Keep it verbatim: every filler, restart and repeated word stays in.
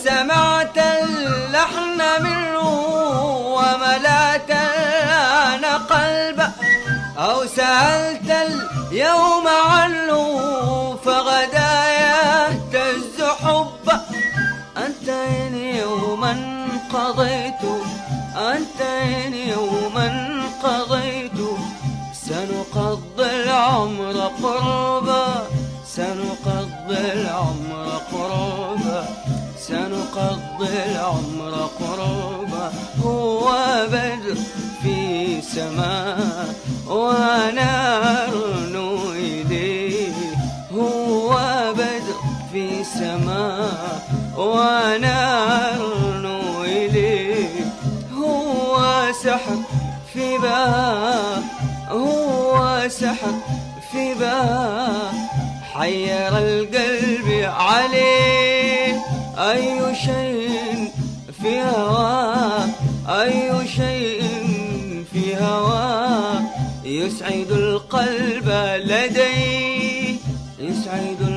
سمعت اللحن منه وملأت الآن قلبا، أو سألت اليوم عنه فغدا يهتز حبا. أنت إن يوما قضيت، أنت إن يوما قضيت، سنقضي العمر قربا، سنقضي العمر قربا، سنقضي العمر قربا. هو بدر في سماء ونار إليه، هو بدر في سماء ونار إليه. هو سحر في باب، هو سحر في باب، حير القلب عليه. أي شيء في هواه، أي شيء في هواه، يسعد القلب لديه، يسعد